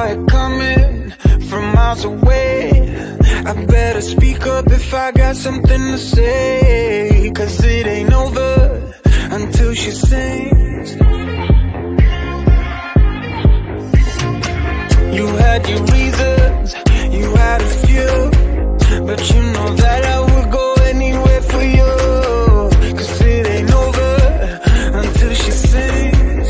it coming from miles away. I better speak up if I got something to say, 'cause it ain't over until she sings. You had your reasons, you had a few, but you know that I would go anywhere for you, 'cause it ain't over until she sings.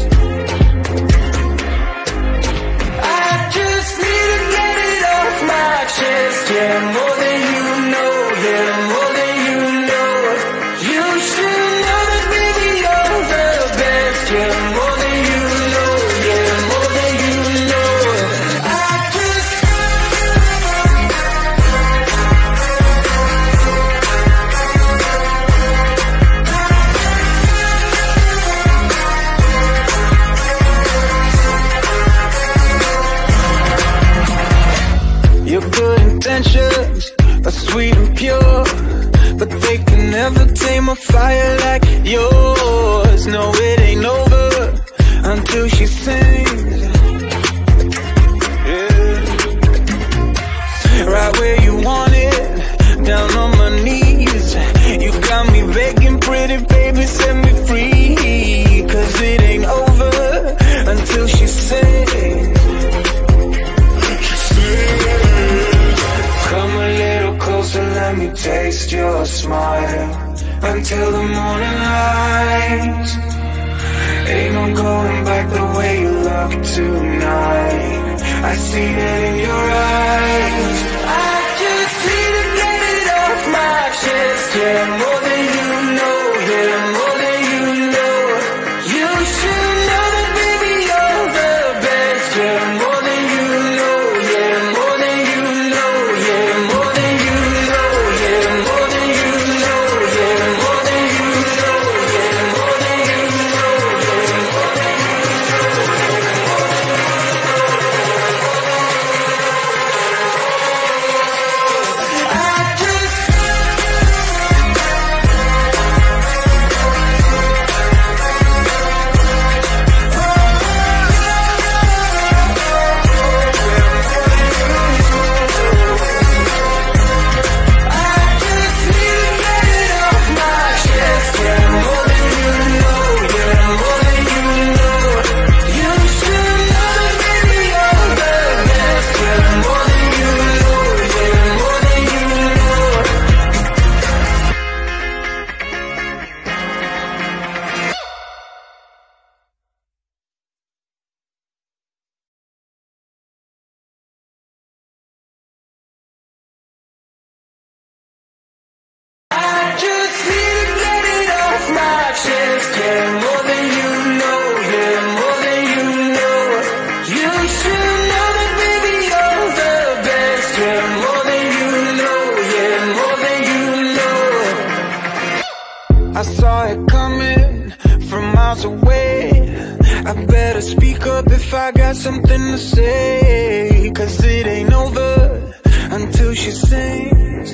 I just need to get it off my chest, yeah, more than you know, yeah, more than you know. You should know that baby you're the best, yeah, more than you know, yeah, more than you know. Your good intentions are sweet and pure, but they can never tame a fire like yours. No, it ain't over until she sings. Yeah. Right where you want it, down on my knees. You got me begging, pretty baby, set me free, 'cause it ain't over until she sings. Come a little closer, let me taste your smile, until the morning light. Ain't no going back the way you look tonight. I see it in your eyes. I just need to get it off my chest, yeah, more than you know, yeah, more than you know. You should know that baby you're the best, yeah, more than you know, yeah, more than you know, yeah, more than you know, yeah, more than you know, yeah, more than you know, yeah, more than you know, yeah, more than you I saw it coming from miles away. I better speak up if I got something to say, 'cause it ain't over until she sings.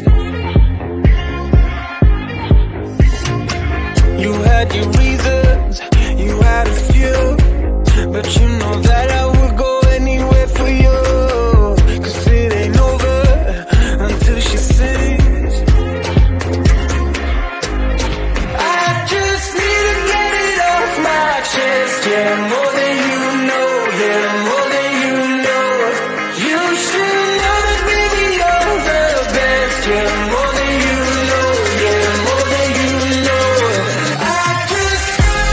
You had your reasons, you had a few, but you know that I would go anywhere for you, 'cause it ain't over until she sings. I just need to get it off my chest, yeah, more than you know, yeah, more than you know. You should know that baby you're the best, yeah, more than you know, yeah, more than you know. I just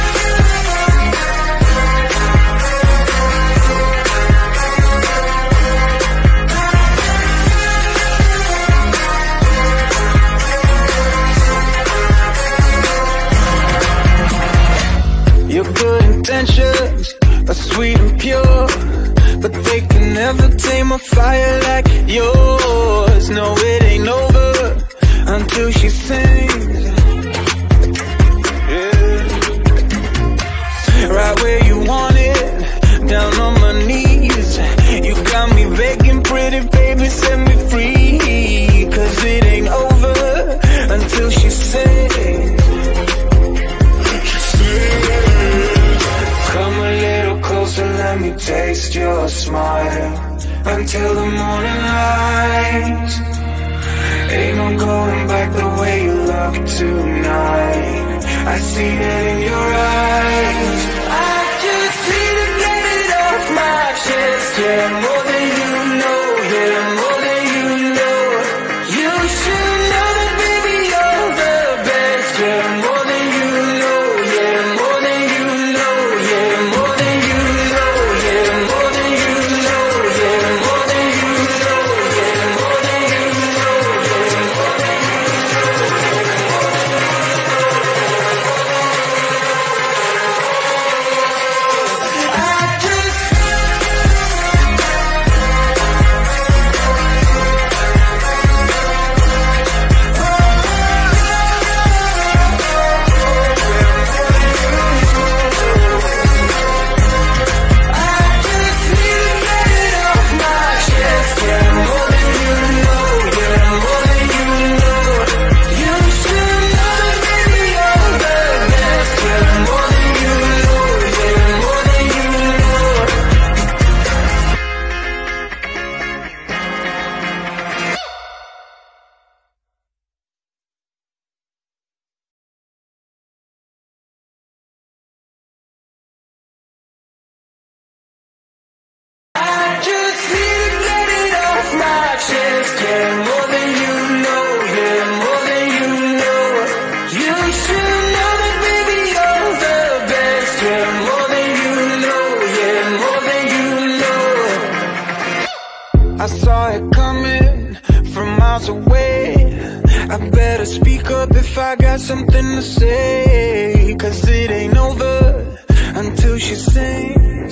Your good intentions are sweet and pure, but they can never tame a fire like yours. No, it ain't over until she sings. Yeah. Right where you want it, down on my knees. You got me begging, pretty baby, set me free, 'cause it ain't over until she sings. Come a little closer. closer, let me taste your smile. Until the morning light. Ain't no going back the way you look tonight. I see it in your eyes. I just need to get it off my chest. Yeah, more than you know, yeah, more than you know. You should know that baby you're the best. Yeah, more than you know, yeah, more than you know, yeah, more than you know, yeah, more than you know, yeah, more than you know, yeah, more than you know, yeah, more than you I saw it coming from miles away. I better speak up if I got something to say. Cause it ain't over until she sings.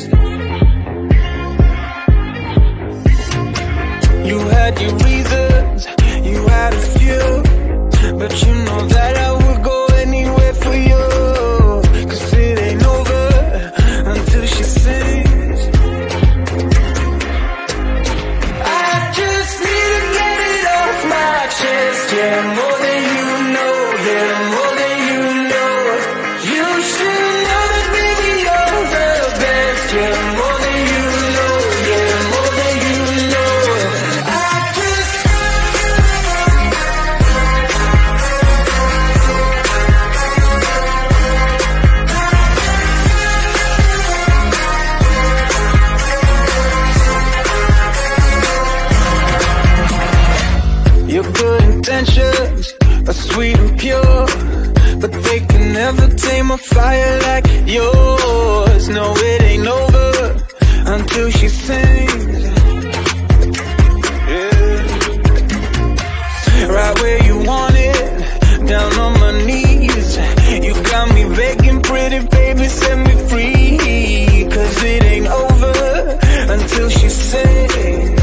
You had your reasons, you had a few, but you know that I would go anywhere for you. Cause it ain't over until she sings. Yeah, more than you know, yeah, more than you know. You should know that baby you're the best. Yeah, more than you know, yeah, more than you know. Your good intentions are sweet and pure, but they can never tame a fire like yours. No, it ain't over until she sings. Yeah. Right where you want it, down on my knees. You got me begging, pretty baby, set me free. Cause it ain't over until she sings.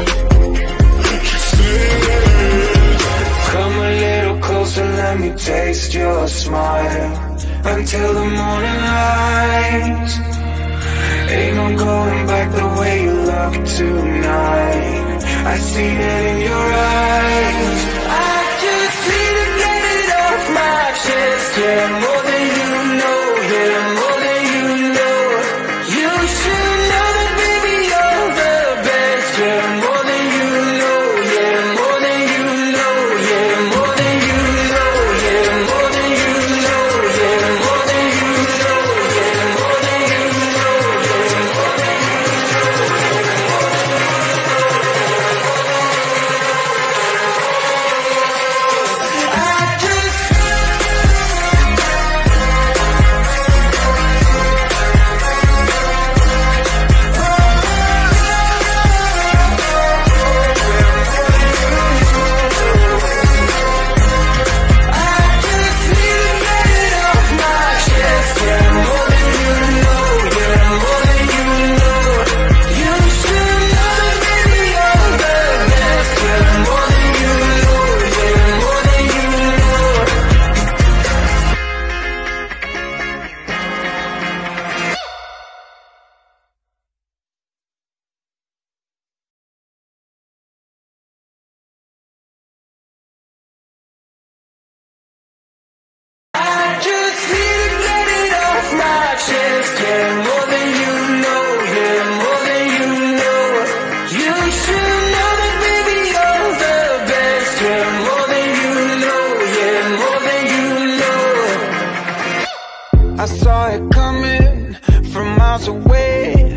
Come a little closer, let me taste your smile. Until the morning light. Ain't no going back the way you look tonight. I see it in your eyes. I just need to get it off my chest. Yeah, more than you know, yeah, more than you know. You should know that baby you're the best. Yeah, more than you know, yeah, more than you know, yeah, more than you know, yeah, more than you know, yeah, more than you know, yeah, more than you know, yeah, more than you know. I just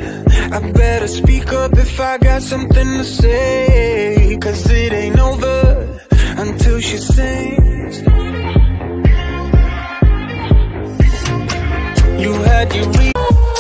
I better speak up if I got something to say, 'cause it ain't over until she sings. You had your reason.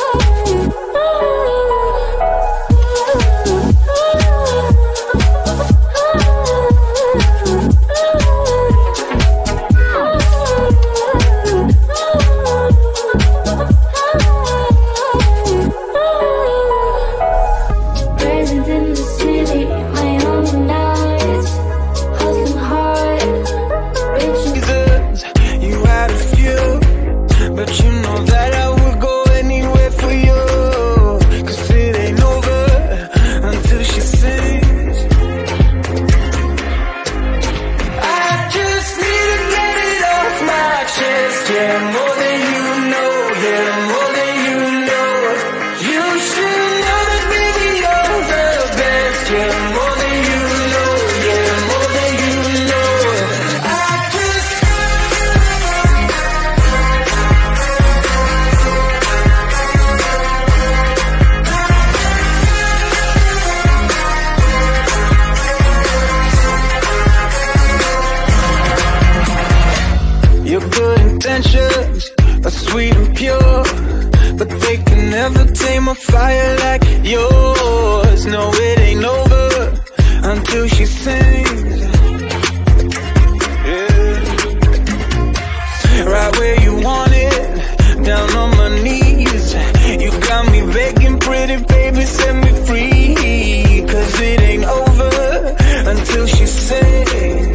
Are sweet and pure, but they can never tame a fire like yours. No, it ain't over until she sings. Yeah. Right where you want it, down on my knees. You got me begging, pretty baby, set me free. 'Cause it ain't over until she sings.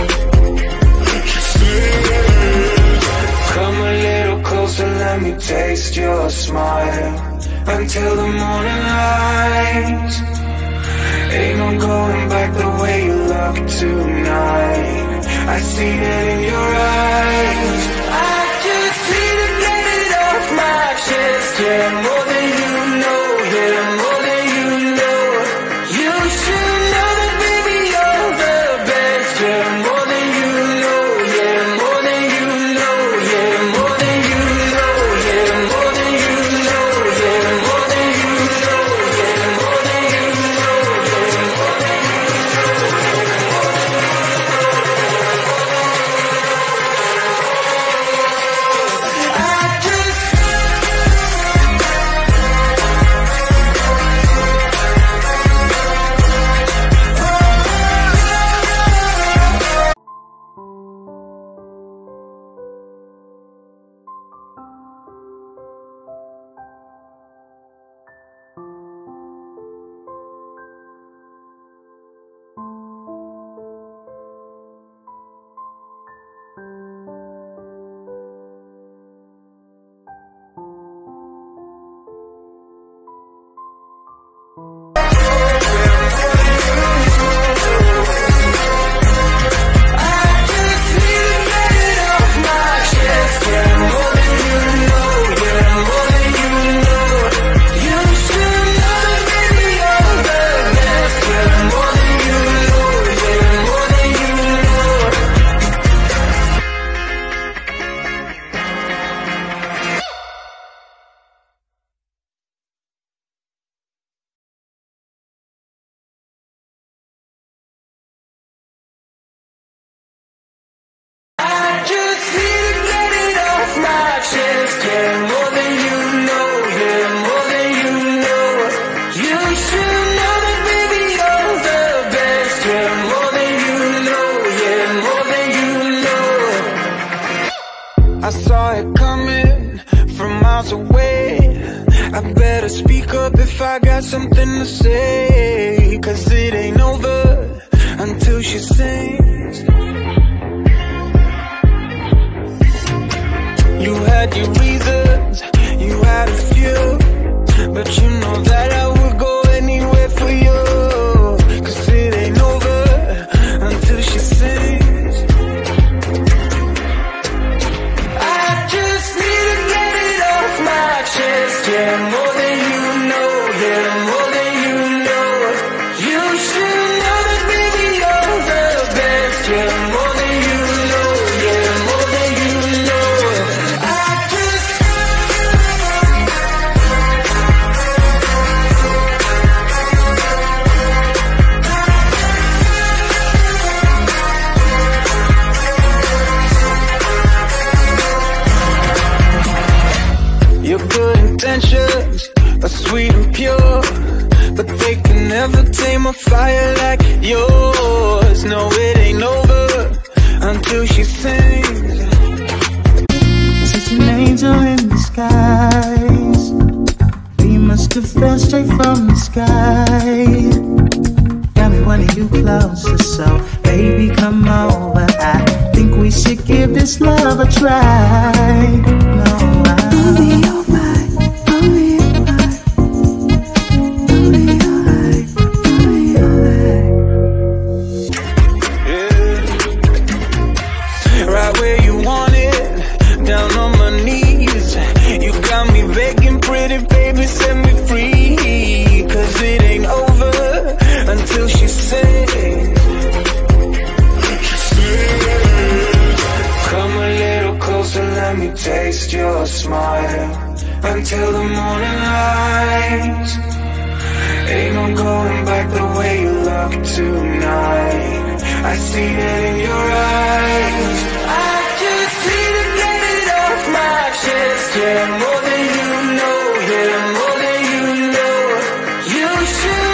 Come a little closer, let me taste your smile until the morning light. Ain't no going back the way you look tonight. I see it in your eyes. I just need to get it off my chest. Yeah, more than you know, yeah, more than you know. You should know that, baby, you're the best. Yeah, more than you know, yeah, more than you know, yeah, more than you know, yeah, more than you know, yeah, more than you know, yeah, more than you know, yeah, more than you I saw it coming from miles away. I better speak up if I got something to say, 'cause it ain't over until she sings. You had your reasons, you had a few, but you know that I would go anywhere for you. 'Cause it ain't over until she sings. I just need to get it off my chest. Yeah, more than you know, yeah, more than you know. You should know that, baby, you're the best. Yeah, more than you know, yeah, more than you know. I just but they can never tame a fire like yours. No, it ain't over until she sings. Such an angel in disguise, we must have fell straight from the sky. Got me wanting you closer, so baby come over. I think we should give this love a try. No, only your mind, only your mind, only your mind, only your mind. Yeah. Right where you want it, down on my knees. You got me begging, pretty baby, set me free. Cause it ain't over until she says. Come a little closer, let me taste your smile. Until the morning light. Ain't no going back the way you look tonight. I see it in your eyes. I just need to get it off my chest. Yeah, more than you know, yeah, more than you know. You should